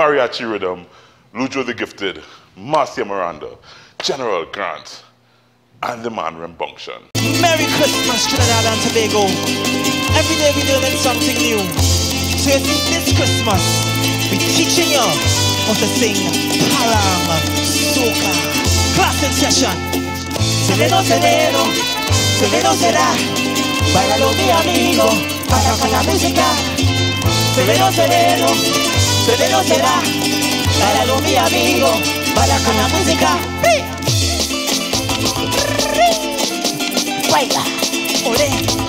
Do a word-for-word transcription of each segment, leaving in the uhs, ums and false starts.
Mariachi Rhythm, Lujo the Gifted, Marcia Miranda, General Grant, and the man Rembunction. Merry Christmas, Trinidad and Tobago. Every day we learning something new. So you see, this Christmas, we teaching you how to sing Parang Soca. Class in session. Celero, celero, celero será. Bailalo mi amigo, para con la música. Celero, celero, celero será. Bailalo mi amigo, para con la música. Baila, ole.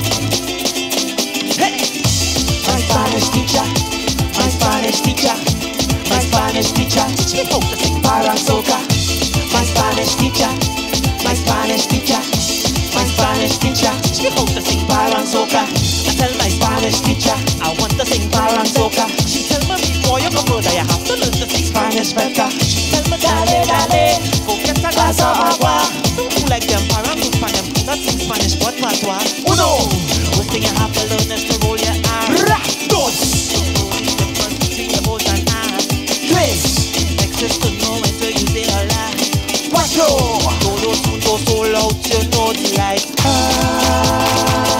Hey. My Spanish teacher, my Spanish teacher, my Spanish teacher, teach me how to sing Parang Soca. My Spanish teacher, my Spanish teacher, my Spanish teacher, teach me how to sing Parang Soca. I tell my Spanish teacher, I want to sing Parang Soca. She tell me, before you go further, you have to learn to sing Spanish better. She tell me, dale, dale, go get a glass of agua. Don't do like them Parang Soca, them not sing Spanish, but matwa. Uno! One thing you have to learn is to roll your eyes. Dos! Difference between your both and eyes. Tres! Next is to know when to use it a lot. Cuatro! Todo mundo so loud, you know it's like ah.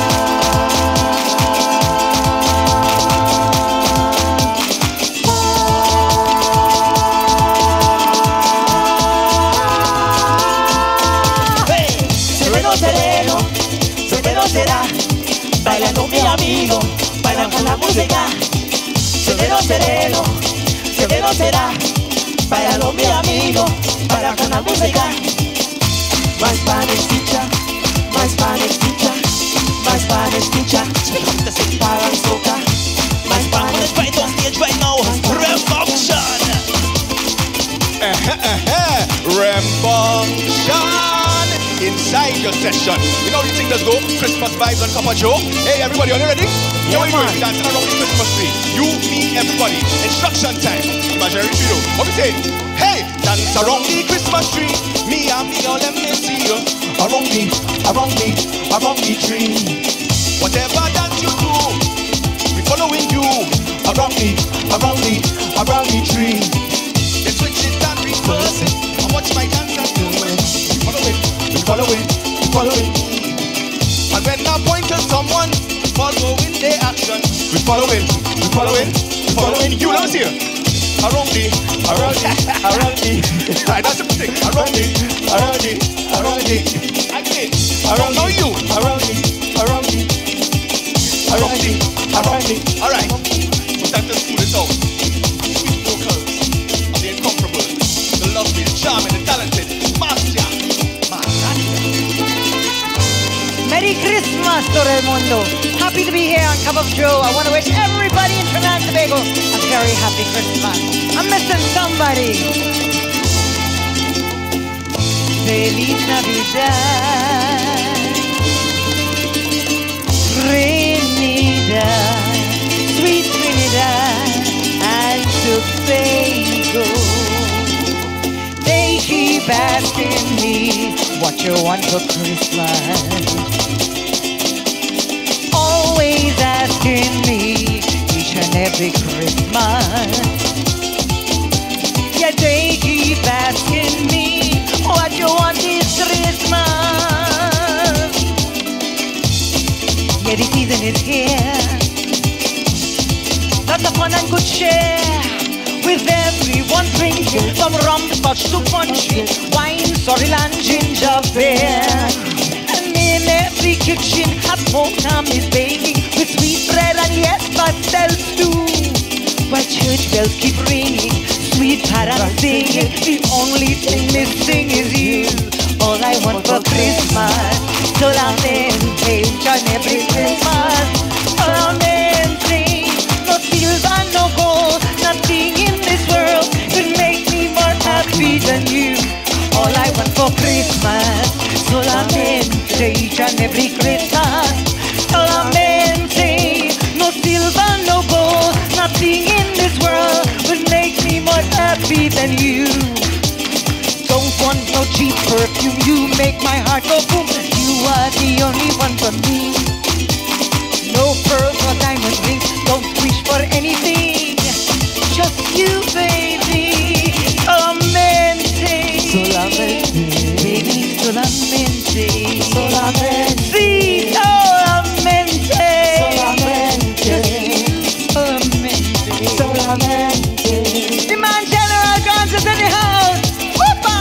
Será, bailando mi amigo, baila con la música. Sereno, sereno, sereno será, bailando mi amigo, baila con la música. My Spanish teacher, my Spanish teacher, my Spanish teacher, speak up to sing Parang Soca. My Spanish right on stage right now, Rembunction. Rembunction. Inside your session. You know how you think does go? Christmas vibes on Copper Joe. Hey everybody, are you ready? Yeah, you man. Dancing around the Christmas tree. You, me, everybody. Instruction time. Imaginary trio. What we say? Hey, dance around the Christmas tree. Me and me, all let me see you. Around me, around me, around the tree. Whatever dance you do, we following you. Around me, around me, around the tree. Then switch it and reverse it. I watch my dancers do it. Follow it. We follow it, we follow it. And when I point to someone, following their action. We follow it, we follow it, we follow it. You know here. Around me, around me, around me. Alright, that's the thing. Around me, around me, around me. I say, around now you. Around me, around me, around me, around me. Alright, so time to school this out. Sweet vocals of the incomparable, the lovely, the charming, the talented Marcia. Merry Christmas, todo el mundo. Happy to be here on Cup of Joe. I want to wish everybody in Trinidad and Tobago a very happy Christmas. I'm missing somebody. Feliz Navidad, Trinidad, sweet Trinidad and Tobago. They keep asking me what you want for Christmas. Always asking me each and every Christmas. Yeah, they keep asking me what you want this Christmas. Yeah, the season is here. Lots of fun and good share. With everyone drinking from rum, scotch to punchy, wine, sorrel and ginger beer. And in every kitchen, hot smoke Tom is baking with sweet bread and yes, pastels too. While church bells keep ringing, sweet parents singing, the only thing missing is you. All I want for Christmas, solamente each and every Christmas. Solamente, no silver, no gold, nothing in this world could make me more happy than you. All I want for Christmas, solamente each and every Christmas. Solamente, no silver, no gold, nothing in this world would make me more happy than you. Don't want no cheap perfume, you make my heart go boom. You are the only one for me. No pearls or diamond rings, don't wish for anything. Just you, babe. The man General Grant is in the house. Whoopa!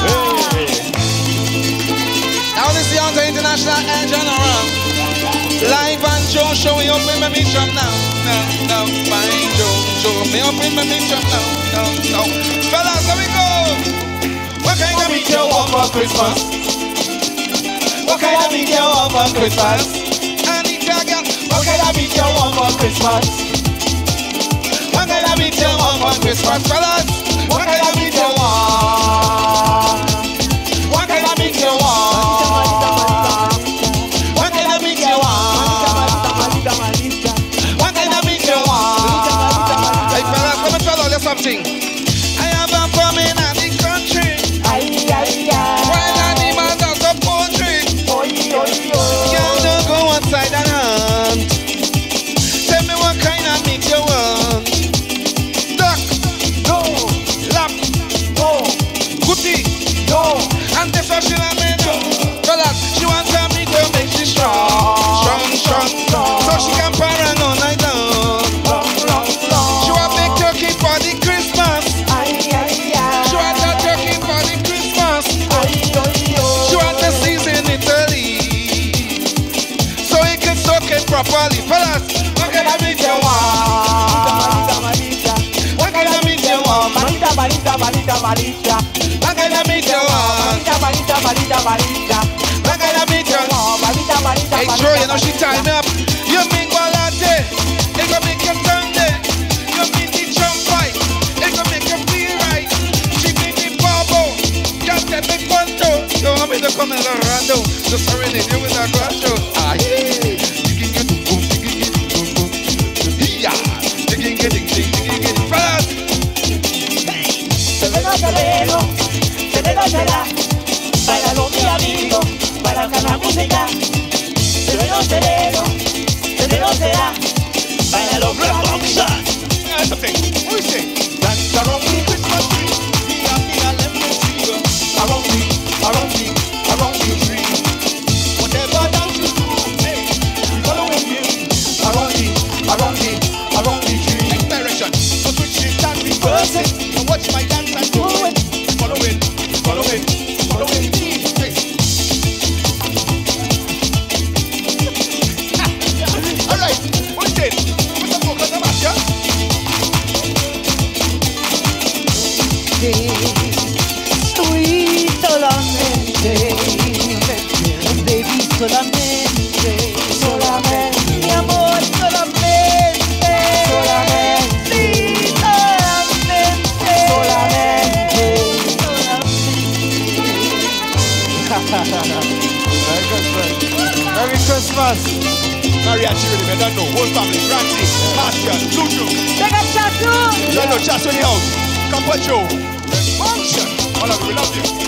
Now this is the Hunter International and General. Live and Joe showing up in my mission now. Now, now, fine Joe, show me up in my mission now. Now, now. Fellas, let me go. What kind of meat you want for Christmas? What kind of meat you want for Christmas? Anita girl, what kind of meat you want for Christmas? What kind of meat you want for Christmas, fellas? What kind of meat you want? What kind of meat you want? What kind of meat you want? What kind of meat you want? Hey fellas, let me tell you something. I have a farm in the country. Wild animals are so poultry. Y'all don't go outside and hunt. Tell me what kind of meat you want. Duck, no. Lamb, no. Goody, no. And this what she want me do. Fellas, she wants her meat to make she strong, strong, strong, so she can parang all night long. She want big turkey for the Christmas. She want a turkey for the Christmas. She want the season Italy, so he can soak it properly. Fellas, what kind of meat you want? What kind of meat you want? What kind of meat you want? What kind of meat you want? Hey Joe, you know she tie me up. You mean Gualate, it gon' make you turn there. You mean the jump fight, it gon' make you feel right. She mean the bubble, just a big ponto. You want me to come in the rando, to serenade you with a grando. Ah yeah, you can get boom, you can get boom, boom. Yeah, you can get it, you can get it. Fellas, Celero, celero, celero será para los mi amigo, para la música. Celero, celero, celero será para los Rembongshan. that's the thing. What we say? Dance around the Christmas tree. Me and me and let me see you. Around the, around the, around the tree. Whatever dance you do, hey, we following you. Around the, around the, around the tree. Next direction. So switch it and reverse it. And watch my dance and do it. Follow it, follow it, follow it. Hey. All right. What's it? What's the focus about you? Sweet solamente, baby solamente, solamente, mi amor solamente, solamente, sí, solamente, solamente, Merry Christmas. Mariachi really, I don't know. Whole family, Granty, Bastian, Lujo. take a shot too. You know, just in the house. Come on, Joe. Function. All of you, we love you.